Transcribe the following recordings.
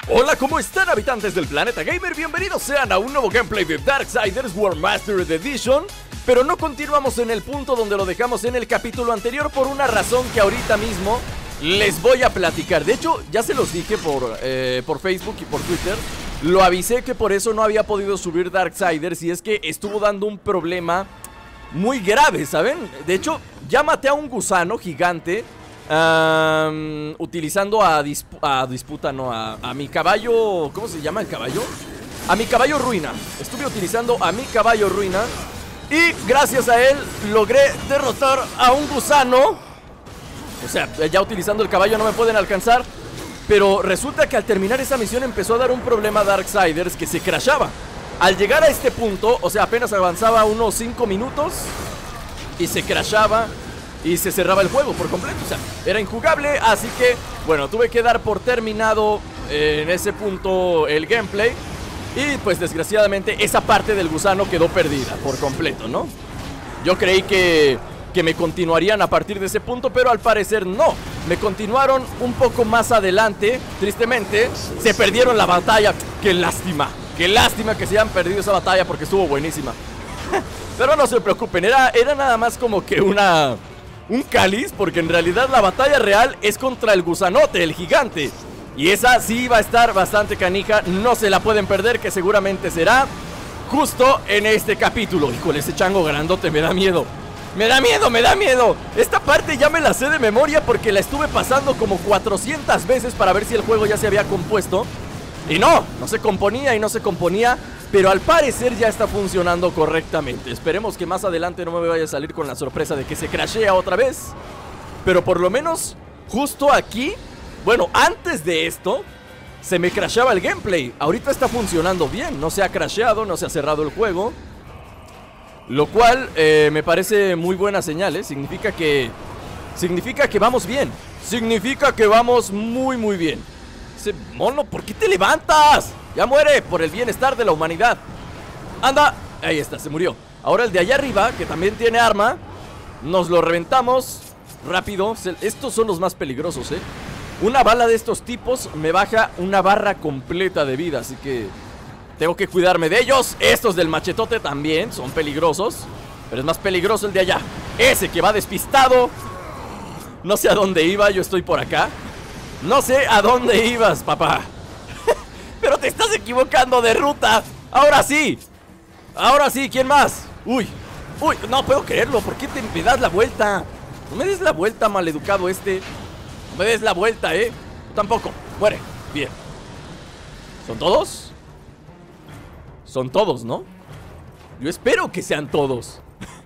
Hola, ¿cómo están, habitantes del planeta gamer? Bienvenidos sean a un nuevo gameplay de Darksiders War Mastered Edition. Pero no continuamos en el punto donde lo dejamos en el capítulo anterior, por una razón que ahorita mismo les voy a platicar. De hecho, ya se los dije por Facebook y por Twitter. Lo avisé que por eso no había podido subir Darksiders, y es que estuvo dando un problema muy grave, ¿saben? De hecho, ya maté a un gusano gigante utilizando a mi caballo. ¿Cómo se llama el caballo? A mi caballo ruina. Estuve utilizando a mi caballo ruina y gracias a él logré derrotar a un gusano. O sea, ya utilizando el caballo no me pueden alcanzar. Pero resulta que al terminar esa misión empezó a dar un problema a Darksiders, que se crashaba. Al llegar a este punto, o sea, apenas avanzaba unos 5 minutos y se crashaba y se cerraba el juego por completo. O sea, era injugable, así que, bueno, tuve que dar por terminado en ese punto el gameplay. Y pues desgraciadamente esa parte del gusano quedó perdida por completo, ¿no? Yo creí que me continuarían a partir de ese punto, pero al parecer no. Me continuaron un poco más adelante. Tristemente, se perdieron la batalla. ¡Qué lástima! ¡Qué lástima que se hayan perdido esa batalla, porque estuvo buenísima! Pero no se preocupen, era nada más como que un cáliz, porque en realidad la batalla real es contra el gusanote, el gigante. Y esa sí va a estar bastante canija. No se la pueden perder, que seguramente será justo en este capítulo. Híjole, ese chango grandote me da miedo. Me da miedo, me da miedo. Esta parte ya me la sé de memoria, porque la estuve pasando como 400 veces para ver si el juego ya se había compuesto. Y no se componía y no se componía. Pero al parecer ya está funcionando correctamente. Esperemos que más adelante no me vaya a salir con la sorpresa de que se crashea otra vez. Pero por lo menos justo aquí, bueno, antes de esto se me crasheaba el gameplay. Ahorita está funcionando bien, no se ha crasheado, no se ha cerrado el juego, lo cual me parece muy buena señal, ¿eh? Significa que vamos bien. Significa que vamos muy muy bien. Ese mono, ¿por qué te levantas? Ya muere, por el bienestar de la humanidad. Anda, ahí está, se murió. Ahora el de allá arriba, que también tiene arma, nos lo reventamos rápido. Estos son los más peligrosos, ¿eh? Una bala de estos tipos me baja una barra completa de vida, así que tengo que cuidarme de ellos. Estos del machetote también son peligrosos, pero es más peligroso el de allá, ese que va despistado. No sé a dónde iba, yo estoy por acá. No sé a dónde ibas, papá. Pero te estás equivocando de ruta. Ahora sí, ¿quién más? Uy, no puedo creerlo. ¿Por qué me das la vuelta? No me des la vuelta, maleducado este. No me des la vuelta, Tú tampoco, muere, bien. ¿Son todos? Son todos, ¿no? Yo espero que sean todos.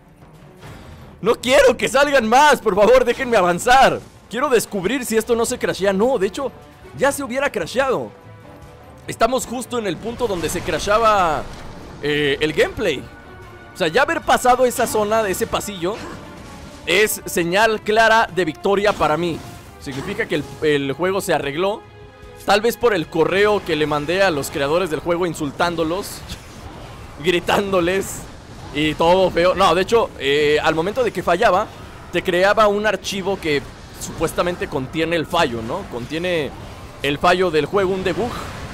No quiero que salgan más, por favor, déjenme avanzar. Quiero descubrir si esto no se crashea. No, de hecho, ya se hubiera crasheado. Estamos justo en el punto donde se crashaba el gameplay. O sea, ya haber pasado esa zona, de ese pasillo, es señal clara de victoria para mí. Significa que el juego se arregló. Tal vez por el correo que le mandé a los creadores del juego, insultándolos, gritándoles y todo feo. No, de hecho, al momento de que fallaba, te creaba un archivo que supuestamente contiene el fallo, ¿no? Contiene el fallo del juego, un debug.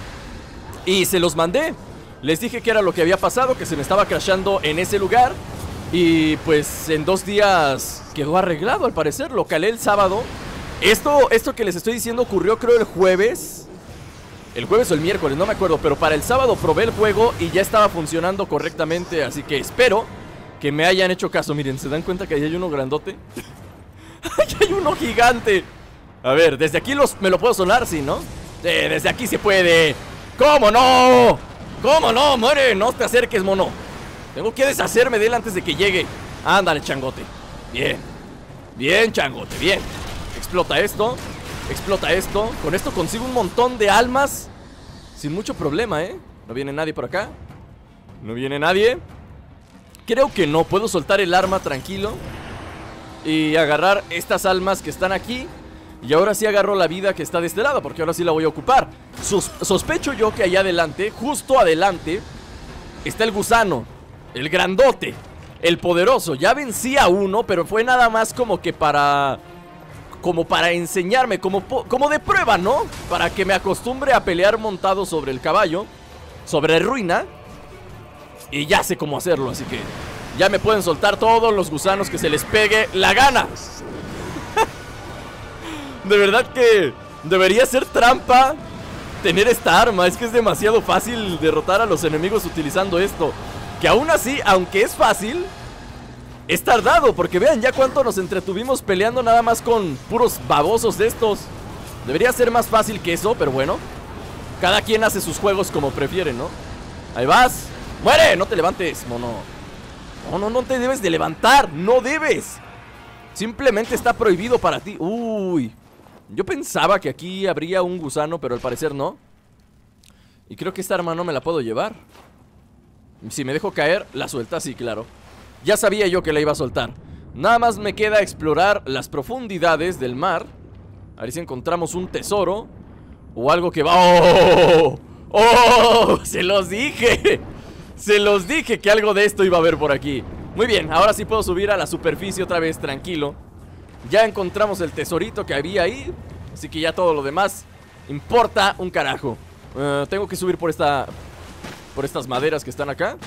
Y se los mandé. Les dije que era lo que había pasado, que se me estaba crashando en ese lugar. Y pues en 2 días quedó arreglado, al parecer. Lo calé el sábado. Esto que les estoy diciendo ocurrió, creo, el jueves. El jueves o el miércoles, no me acuerdo. Pero para el sábado probé el juego y ya estaba funcionando correctamente. Así que espero que me hayan hecho caso. Miren, ¿se dan cuenta que ahí hay uno grandote? ¡Ahí hay uno gigante! A ver, desde aquí me lo puedo sonar, ¿sí, no? Desde aquí se puede. ¿Cómo no? ¿Cómo no? Muere, no te acerques, mono. Tengo que deshacerme de él antes de que llegue. Ándale, changote. Bien. Bien, changote, bien. Explota esto. Explota esto. Con esto consigo un montón de almas sin mucho problema, ¿No viene nadie por acá? ¿No viene nadie? Creo que no. Puedo soltar el arma tranquilo y agarrar estas almas que están aquí. Y ahora sí agarro la vida que está de este lado, porque ahora sí la voy a ocupar. Sospecho yo que allá adelante, justo adelante, está el gusano, el grandote, el poderoso. Ya vencí a uno, pero fue nada más como que para como para enseñarme, como de prueba, ¿no? Para que me acostumbre a pelear montado sobre el caballo, sobre Ruina. Y ya sé cómo hacerlo, así que ya me pueden soltar todos los gusanos que se les pegue la gana. De verdad que debería ser trampa tener esta arma. Es que es demasiado fácil derrotar a los enemigos utilizando esto. Que aún así, aunque es fácil, es tardado, porque vean ya cuánto nos entretuvimos peleando nada más con puros babosos de estos. Debería ser más fácil que eso, pero bueno, cada quien hace sus juegos como prefiere, ¿no? Ahí vas. ¡Muere! No te levantes, mono. No te debes de levantar. No debes. Simplemente está prohibido para ti. Uy. Yo pensaba que aquí habría un gusano, pero al parecer no. Y creo que esta arma no me la puedo llevar. Si me dejo caer, la suelta, sí, claro. Ya sabía yo que la iba a soltar. Nada más me queda explorar las profundidades del mar. A ver si encontramos un tesoro o algo que va... ¡Oh! ¡Oh! ¡Se los dije! Se los dije que algo de esto iba a haber por aquí. Muy bien, ahora sí puedo subir a la superficie otra vez, tranquilo. Ya encontramos el tesorito que había ahí, así que ya todo lo demás importa un carajo. Tengo que subir por estas maderas que están acá.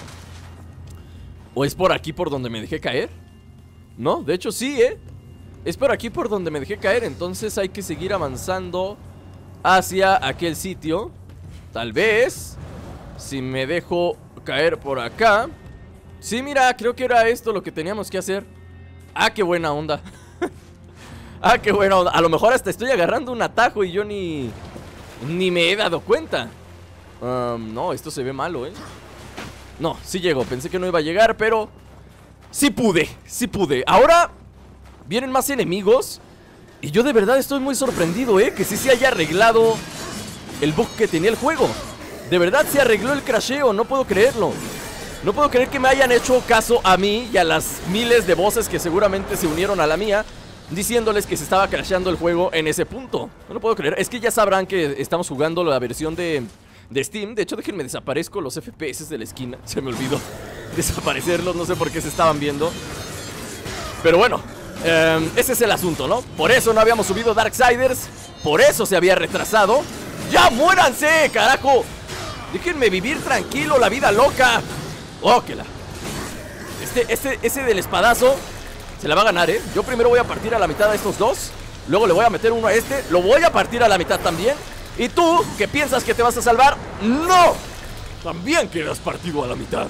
¿O es por aquí por donde me dejé caer? No, de hecho sí, es por aquí por donde me dejé caer. Entonces hay que seguir avanzando hacia aquel sitio. Tal vez si me dejo caer por acá. Sí, mira, creo que era esto lo que teníamos que hacer. Ah, qué buena onda. Ah, qué buena onda. A lo mejor hasta estoy agarrando un atajo y yo ni me he dado cuenta. No, esto se ve malo, No, sí llegó, pensé que no iba a llegar, pero sí pude. Ahora vienen más enemigos. Y yo de verdad estoy muy sorprendido, que sí se haya arreglado el bug que tenía el juego. De verdad se arregló el crasheo, no puedo creerlo. No puedo creer que me hayan hecho caso a mí y a las miles de voces que seguramente se unieron a la mía, diciéndoles que se estaba crasheando el juego en ese punto. No lo puedo creer, es que ya sabrán que estamos jugando la versión de Steam. De hecho, déjenme desaparezco los FPS de la esquina. Se me olvidó desaparecerlos, no sé por qué se estaban viendo. Pero bueno, ese es el asunto, ¿no? Por eso no habíamos subido Darksiders. Por eso se había retrasado. ¡Ya muéranse, carajo! Déjenme vivir tranquilo, la vida loca. ¡Oh, que la! Ese del espadazo se la va a ganar, Yo primero voy a partir a la mitad a estos dos. Luego le voy a meter uno a este. Lo voy a partir a la mitad también. ¿Y tú, que piensas que te vas a salvar? ¡No! También quedas partido a la mitad.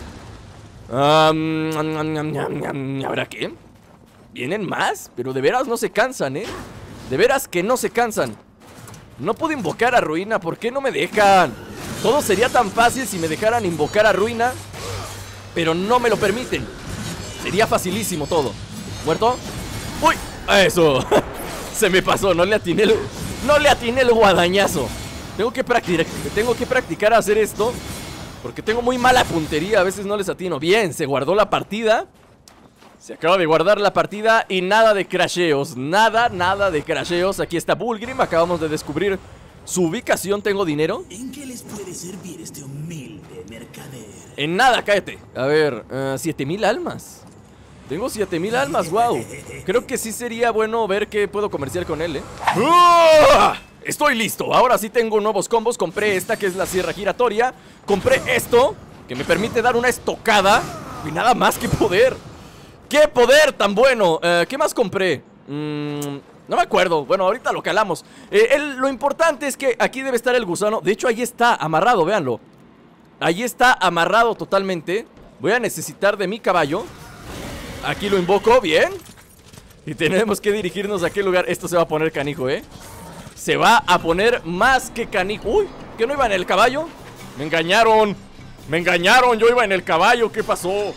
¿Habrá qué? ¿Vienen más? Pero de veras no se cansan, De veras que no se cansan. No puedo invocar a Ruina, ¿por qué no me dejan? Todo sería tan fácil si me dejaran invocar a Ruina, pero no me lo permiten. Sería facilísimo todo. ¿Muerto? ¡Uy! ¡Eso! Se me pasó, no le atiné el guadañazo. Tengo que practicar a hacer esto, porque tengo muy mala puntería, a veces no les atino. Bien, se guardó la partida. Se acaba de guardar la partida y nada de crasheos. Nada de crasheos. Aquí está Bullgrim, acabamos de descubrir su ubicación. ¿Tengo dinero? ¿En qué les puede servir este humilde mercader? En nada, cállate. A ver, 7000 almas. Tengo 7000 almas, wow. Creo que sí sería bueno ver qué puedo comerciar con él, Estoy listo, ahora sí tengo nuevos combos. Compré esta que es la sierra giratoria. Compré esto, que me permite dar una estocada. Y nada más, que poder. ¡Qué poder tan bueno! ¿Qué más compré? No me acuerdo, bueno, ahorita lo calamos. Lo importante es que aquí debe estar el gusano. De hecho, ahí está, amarrado, véanlo. Ahí está, amarrado totalmente. Voy a necesitar de mi caballo. Aquí lo invoco, bien. Y tenemos que dirigirnos a aquel lugar. Esto se va a poner canijo, Se va a poner más que canijo. Uy, ¿que no iba en el caballo? Me engañaron, yo iba en el caballo, ¿qué pasó?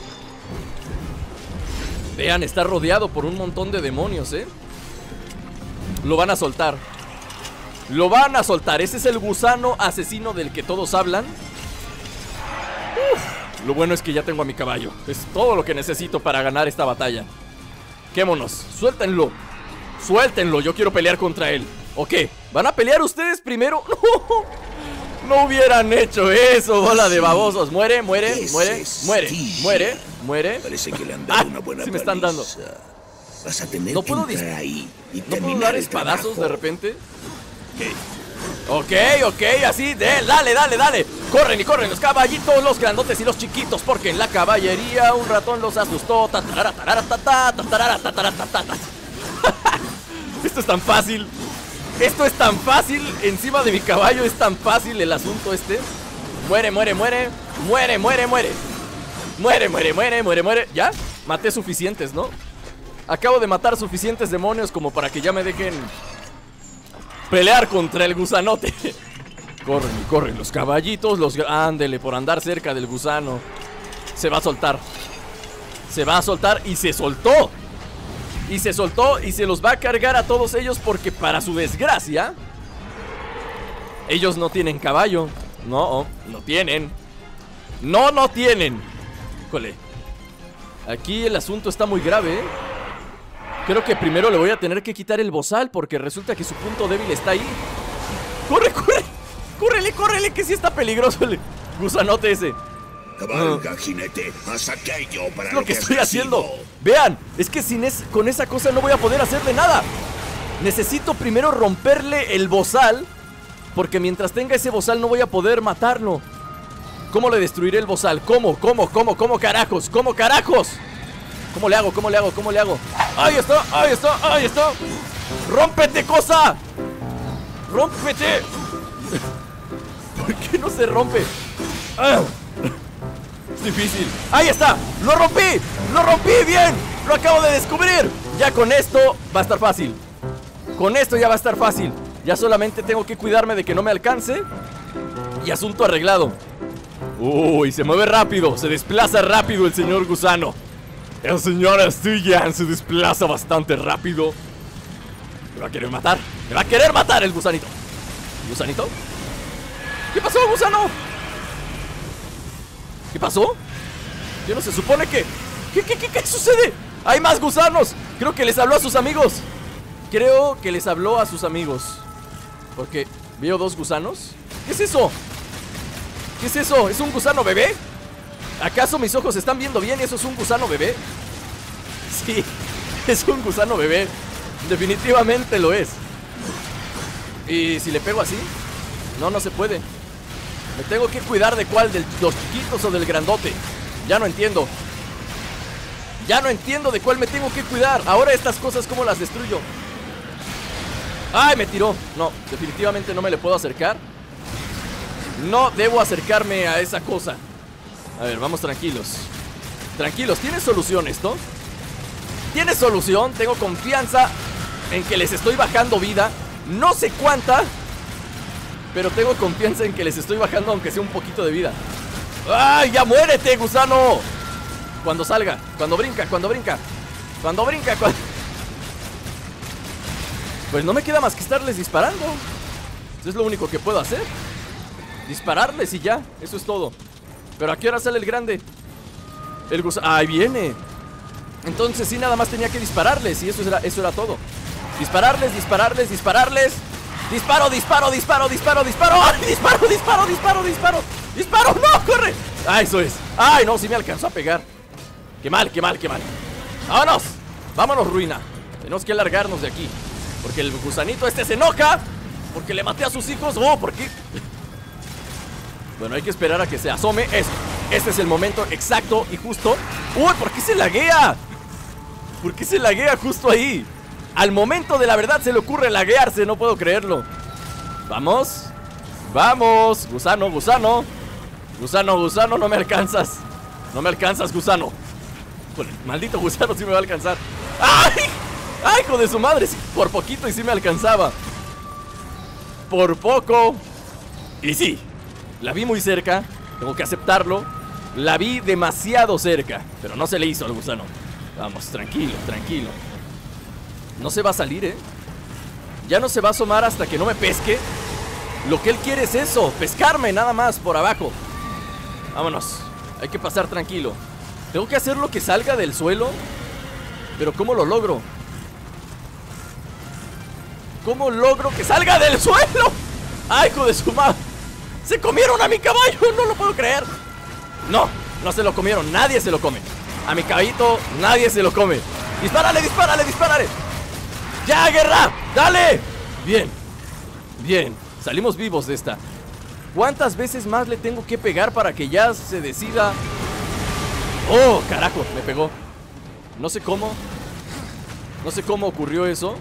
Vean, está rodeado por un montón de demonios, Lo van a soltar. Lo van a soltar, ese es el gusano asesino del que todos hablan. Lo bueno es que ya tengo a mi caballo. Es todo lo que necesito para ganar esta batalla. Quémonos, suéltenlo. Suéltenlo, yo quiero pelear contra él. ¿O qué? ¿Van a pelear ustedes primero? No hubieran hecho eso, bola de babosos. Muere. Parece que le han dado una buena Sí me están dando. Vas a tener No que puedo entrar ahí y ¿No puedo terminar dar el espadazos trabajo. de repente? Ok, así, dale. Corren y corren los caballitos, los grandotes y los chiquitos, porque en la caballería un ratón los asustó. Esto es tan fácil. Esto es tan fácil. Encima de mi caballo es tan fácil el asunto este. Muere. ¿Ya? Maté suficientes, ¿no? Acabo de matar suficientes demonios como para que ya me dejen pelear contra el gusanote. Corren los caballitos, ándele, por andar cerca del gusano. Se va a soltar y se soltó. Y se los va a cargar a todos ellos porque, para su desgracia, ellos no tienen caballo. No tienen. No tienen. Híjole. Aquí el asunto está muy grave, ¿eh? Creo que primero le voy a tener que quitar el bozal, porque resulta que su punto débil está ahí. ¡Córrele! Que sí está peligroso el gusanote ese. Cabalga, jinete, haz aquello para Es lo que has estoy haciendo. nacido. Vean, es que con esa cosa no voy a poder hacerle nada. Necesito primero romperle el bozal, porque mientras tenga ese bozal no voy a poder matarlo. ¿Cómo le destruiré el bozal? ¿Cómo carajos? ¿Cómo le hago? ¡Ahí está! ¡Rómpete, cosa! ¡Rómpete! ¿Por qué no se rompe? Es difícil. ¡Ahí está! ¡Lo rompí! ¡Bien! ¡Lo acabo de descubrir! Ya con esto va a estar fácil. Ya solamente tengo que cuidarme de que no me alcance. Y asunto arreglado. Uy, se mueve rápido. Se desplaza rápido el señor gusano. El señor Asturian se desplaza bastante rápido. Me va a querer matar el gusanito. ¿Gusanito? ¿Qué pasó, gusano? ¿Qué pasó? ¿Qué no se supone que... ¿Qué sucede? ¡Hay más gusanos! Creo que les habló a sus amigos. Porque veo 2 gusanos. ¿Qué es eso? ¿Es un gusano bebé? ¿Acaso mis ojos están viendo bien y eso es un gusano bebé? Sí, es un gusano bebé. Definitivamente lo es. ¿Y si le pego así? No se puede. Me tengo que cuidar de cuál, de los chiquitos o del grandote. Ya no entiendo de cuál me tengo que cuidar. Ahora estas cosas, ¿cómo las destruyo? ¡Ay, me tiró! No, definitivamente no me le puedo acercar. No debo acercarme a esa cosa. A ver, vamos tranquilos. ¿Tiene solución esto? ¿Tiene solución? Tengo confianza en que les estoy bajando vida. No sé cuánta, pero tengo confianza en que les estoy bajando aunque sea un poquito de vida. ¡Ay, ya muérete, gusano! Cuando salga, cuando brinca. Pues no me queda más que estarles disparando. Eso es lo único que puedo hacer. Dispararles y ya, eso es todo. Pero ¿a qué hora sale el grande? El gusano... ¡Ahí viene! Entonces sí, nada más tenía que dispararles y eso era todo. Dispararles. ¡Disparo! ¡Ay, disparo! ¡No, corre! ¡Ah, eso es! ¡Ay, no! Sí me alcanzó a pegar. ¡Qué mal! ¡Vámonos, ruina! Tenemos que largarnos de aquí, porque el gusanito este se enoja porque le maté a sus hijos. ¡Oh, por qué! Bueno, hay que esperar a que se asome. Este es el momento exacto y justo. ¡Uy! ¿Por qué se laguea? ¿Por qué se laguea justo ahí? Al momento de la verdad se le ocurre laguearse. No puedo creerlo. Vamos. Gusano. No me alcanzas. Gusano. Joder, maldito gusano, sí me va a alcanzar. ¡Ay! ¡Hijo de su madre! Sí, por poquito y sí me alcanzaba. Por poco. Y sí, la vi muy cerca. Tengo que aceptarlo. La vi demasiado cerca, pero no se le hizo al gusano. Vamos, tranquilo. No se va a salir, Ya no se va a asomar hasta que no me pesque. Lo que él quiere es eso, pescarme nada más por abajo. Vámonos, hay que pasar tranquilo. Tengo que hacer lo que salga del suelo. Pero ¿cómo lo logro? ¿Cómo logro que salga del suelo? ¡Ay, hijo de su madre! ¡Se comieron a mi caballo! ¡No lo puedo creer! No se lo comieron, nadie se lo come. A mi caballito nadie se lo come. ¡Dispárale, dispárale, dispárale! ¡Ya, guerra! ¡Dale! Bien. Bien. Salimos vivos de esta. ¿Cuántas veces más le tengo que pegar para que ya se decida? ¡Oh, carajo! Me pegó. No sé cómo. No sé cómo ocurrió eso,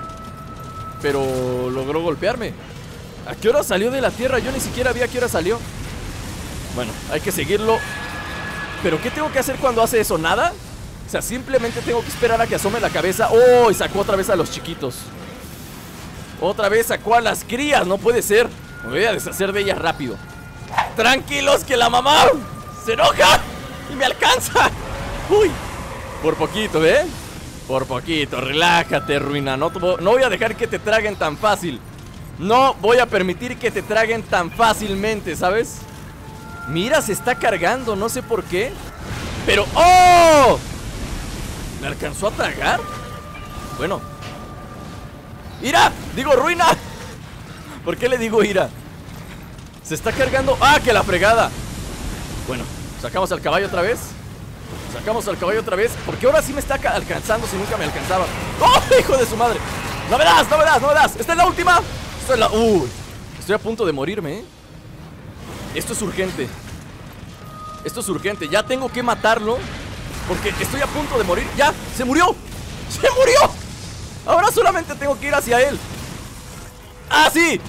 pero logró golpearme. ¿A qué hora salió de la tierra? Yo ni siquiera vi a qué hora salió. Bueno, hay que seguirlo. ¿Pero qué tengo que hacer cuando hace eso? ¿Nada? O sea, simplemente tengo que esperar a que asome la cabeza. ¡Oh! Y sacó otra vez a los chiquitos. Otra vez sacó a las crías. No puede ser. Me voy a deshacer de ellas rápido. Tranquilos, que la mamá se enoja y me alcanza. ¡Uy! Por poquito, ¿eh? Por poquito, relájate, Ruina. No voy a dejar que te traguen tan fácil. No voy a permitir que te traguen tan fácilmente, ¿sabes? Mira, se está cargando, no sé por qué. Pero, ¡oh! ¿Me alcanzó a tragar? Bueno. ¡Ira! Digo, Ruina. ¿Por qué le digo Ira? Se está cargando. ¡Ah, que la fregada! Bueno, sacamos al caballo otra vez. Sacamos al caballo otra vez. Porque ahora sí me está alcanzando si nunca me alcanzaba. ¡Oh, hijo de su madre! ¡No me das, no me das, no me das! ¡Esta es la última! Esta es la... ¡Uy! Estoy a punto de morirme, ¿eh? Esto es urgente. Esto es urgente. Ya tengo que matarlo, porque estoy a punto de morir. ¡Ya! ¡Se murió! ¡Se murió! Ahora solamente tengo que ir hacia él. ¡Ah, sí!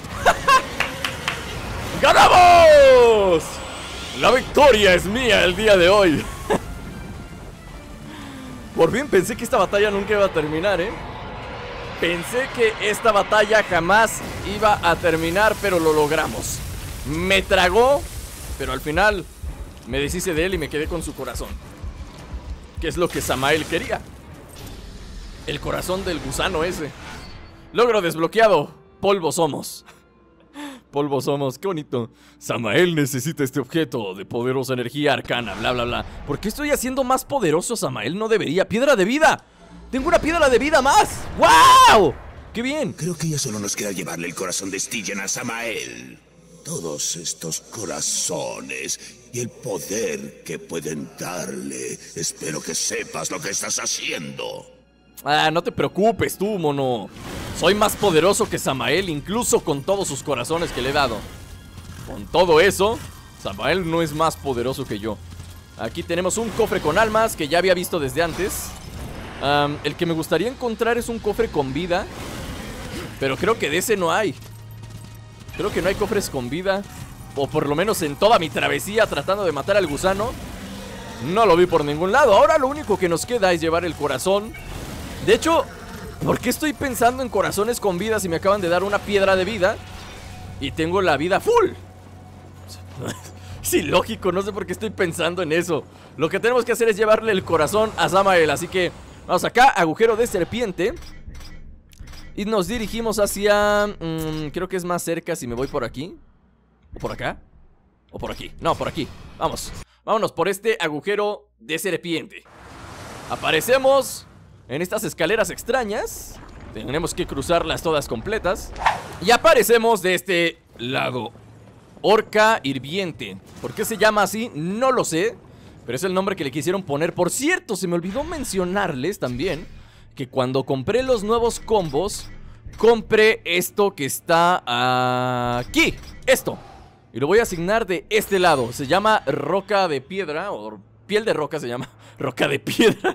¡Ganamos! La victoria es mía el día de hoy. Por fin pensé que esta batalla nunca iba a terminar, ¿eh? Pensé que esta batalla jamás iba a terminar, pero lo logramos. Me tragó, pero al final me deshice de él y me quedé con su corazón, que es lo que Samael quería. El corazón del gusano ese. Logro desbloqueado. Polvo somos. Polvo somos, qué bonito. Samael necesita este objeto de poderosa energía arcana, bla bla bla. ¿Por qué estoy haciendo más poderoso a Samael? No debería. ¡Piedra de vida! ¡Tengo una piedra de vida más! ¡Wow! ¡Qué bien! Creo que ya solo nos queda llevarle el corazón de Stygian a Samael. Todos estos corazones y el poder que pueden darle. Espero que sepas lo que estás haciendo. Ah, no te preocupes tú, mono. Soy más poderoso que Samael, incluso con todos sus corazones que le he dado. Con todo eso, Samael no es más poderoso que yo. Aquí tenemos un cofre con almas que ya había visto desde antes. El que me gustaría encontrar es un cofre con vida, pero creo que de ese no hay. Creo que no hay cofres con vida, o por lo menos en toda mi travesía tratando de matar al gusano no lo vi por ningún lado. Ahora lo único que nos queda es llevar el corazón. De hecho, ¿por qué estoy pensando en corazones con vida si me acaban de dar una piedra de vida y tengo la vida full? Es ilógico, no sé por qué estoy pensando en eso. Lo que tenemos que hacer es llevarle el corazón a Samael, así que vamos acá, agujero de serpiente. Y nos dirigimos hacia... creo que es más cerca si me voy por aquí. ¿O por acá? ¿O por aquí? No, por aquí. Vamos. Vámonos por este agujero de serpiente. Aparecemos en estas escaleras extrañas. Tenemos que cruzarlas todas completas. Y aparecemos de este lado. Orca hirviente. ¿Por qué se llama así? No lo sé, pero es el nombre que le quisieron poner. Por cierto, se me olvidó mencionarles también que cuando compré los nuevos combos, compré esto que está aquí. Esto. Y lo voy a asignar de este lado. Se llama roca de piedra, o piel de roca se llama. Roca de piedra.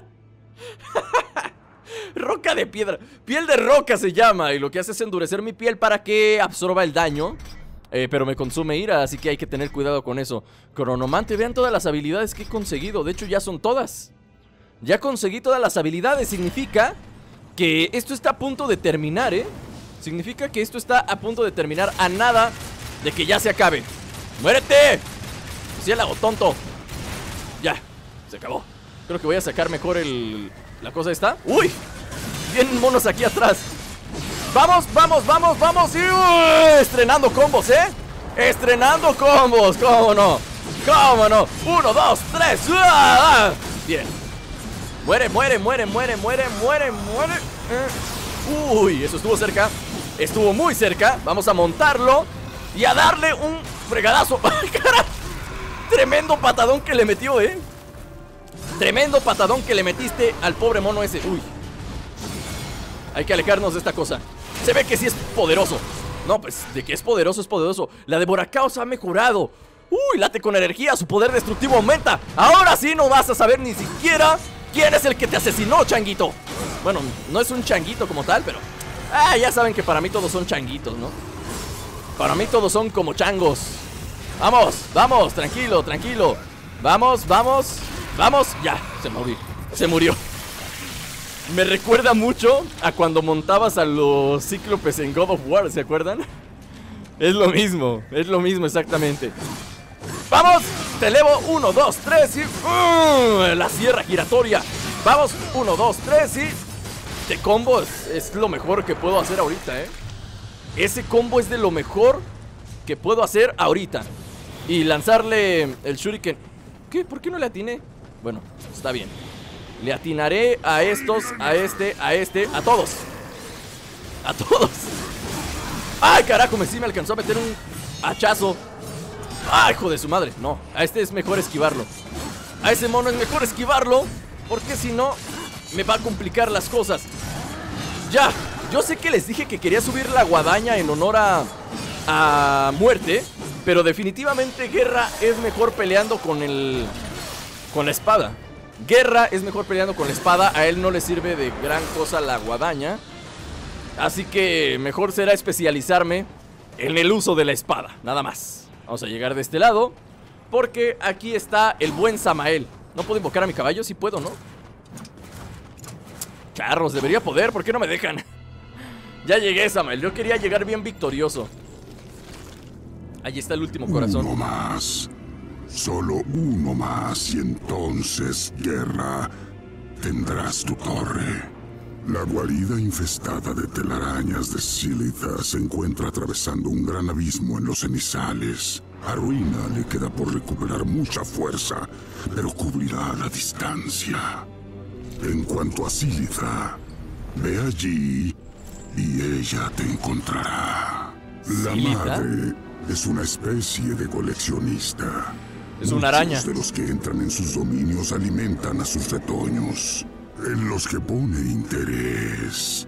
Roca de piedra. Piel de roca se llama. Y lo que hace es endurecer mi piel para que absorba el daño. Pero me consume ira, así que hay que tener cuidado con eso. Cronomante, vean todas las habilidades que he conseguido. De hecho ya son todas. Ya conseguí todas las habilidades. Significa que esto está a punto de terminar, Significa que esto está a punto de terminar, a nada de que ya se acabe. ¡Muérete! ¡Ciélago, tonto! Ya, se acabó. Creo que voy a sacar mejor la cosa esta. ¡Uy! Vienen monos aquí atrás. ¡Vamos, vamos, vamos, vamos! Y, estrenando combos, Estrenando combos, ¿cómo no? ¿Cómo no? 1, 2, 3. Bien. Muere, muere, muere, muere, muere, muere, muere. Uy, eso estuvo cerca. Estuvo muy cerca. Vamos a montarlo y a darle un fregadazo. ¡Cara! Tremendo patadón que le metió, Tremendo patadón que le metiste al pobre mono ese. Uy. Hay que alejarnos de esta cosa. Se ve que sí es poderoso. No, pues de que es poderoso, es poderoso. La de Boracaos ha mejorado. Uy, late con energía, su poder destructivo aumenta. Ahora sí no vas a saber ni siquiera quién es el que te asesinó, changuito. Bueno, no es un changuito como tal, pero ya saben que para mí todos son changuitos, ¿no? Para mí todos son como changos. Vamos, vamos, tranquilo, tranquilo. Vamos, vamos, vamos. Ya, se murió. Me recuerda mucho a cuando montabas a los cíclopes en God of War, ¿se acuerdan? Es lo mismo exactamente. ¡Vamos! Te elevo, 1, 2, 3 y... la sierra giratoria. Vamos, 1, 2, 3 y... De combo es lo mejor que puedo hacer ahorita, ¿eh? Ese combo es de lo mejor que puedo hacer ahorita. Y lanzarle el shuriken. ¿Qué? ¿Por qué no le atiné? Bueno, está bien. Le atinaré a estos, a este, a todos. A todos. ¡Ay, carajo! Sí me alcanzó a meter un hachazo. ¡Ay, hijo de su madre! No, a este es mejor esquivarlo. A ese mono es mejor esquivarlo, porque si no, me va a complicar las cosas. Ya, yo sé que les dije que quería subir la guadaña en honor a muerte, pero definitivamente Guerra es mejor peleando con la espada. Guerra es mejor peleando con la espada. A él no le sirve de gran cosa la guadaña. Así que mejor será especializarme en el uso de la espada, nada más. Vamos a llegar de este lado, porque aquí está el buen Samael. ¿No puedo invocar a mi caballo? Sí puedo, ¿no? Charros, debería poder, ¿por qué no me dejan? Ya llegué, Samael, yo quería llegar bien victorioso. Ahí está el último corazón. Uno más. Solo uno más y entonces, Guerra, tendrás tu torre. La guarida infestada de telarañas de Silitha se encuentra atravesando un gran abismo en los cenizales. A Ruina le queda por recuperar mucha fuerza, pero cubrirá la distancia. En cuanto a Silitha, ve allí y ella te encontrará. La madre es una especie de coleccionista. Es una araña. Muchos de los que entran en sus dominios alimentan a sus retoños, en los que pone interés.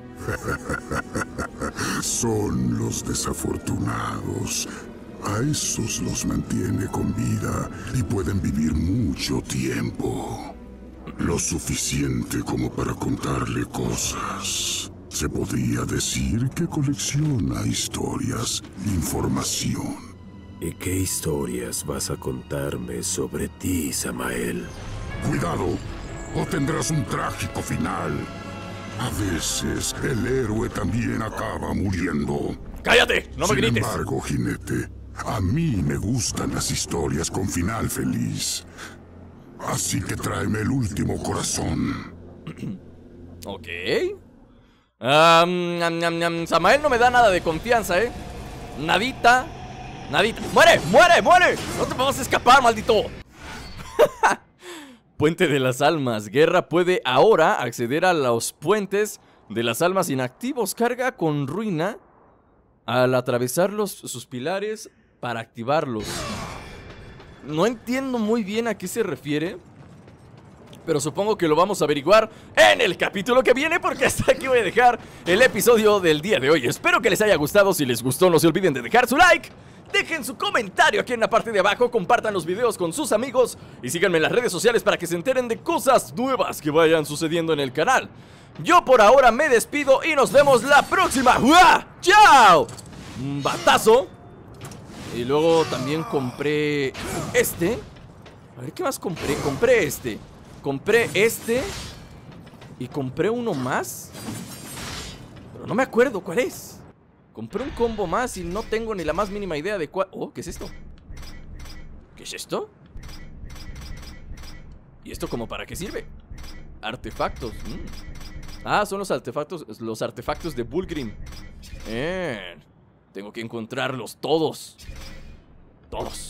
Son los desafortunados. A esos los mantiene con vida y pueden vivir mucho tiempo. Lo suficiente como para contarle cosas. Se podría decir que colecciona historias, información. ¿Y qué historias vas a contarme sobre ti, Samael? Cuidado, o tendrás un trágico final. A veces el héroe también acaba muriendo. ¡Cállate! ¡No me grites! Sin embargo, jinete, a mí me gustan las historias con final feliz. Así que tráeme el último corazón. Ok. Samael no me da nada de confianza, ¿eh? Nadita. Nadita. ¡Muere! ¡Muere! ¡Muere! ¡No te vamos a escapar, maldito! Puente de las almas. Guerra puede ahora acceder a los puentes de las almas inactivos. Carga con Ruina al atravesar sus pilares para activarlos. No entiendo muy bien a qué se refiere, pero supongo que lo vamos a averiguar en el capítulo que viene, porque hasta aquí voy a dejar el episodio del día de hoy. Espero que les haya gustado. Si les gustó, no se olviden de dejar su like. Dejen su comentario aquí en la parte de abajo, compartan los videos con sus amigos y síganme en las redes sociales para que se enteren de cosas nuevas que vayan sucediendo en el canal. Yo por ahora me despido y nos vemos la próxima. ¡Uah! ¡Chao! Un batazo. Y luego también compré este. A ver, ¿qué más compré? Compré este y compré uno más, pero no me acuerdo cuál es. Compré un combo más y no tengo ni la más mínima idea de cuál... Oh, ¿qué es esto? ¿Qué es esto? ¿Y esto como para qué sirve? Artefactos. Ah, son los artefactos de Vulgrim. Tengo que encontrarlos todos. Todos.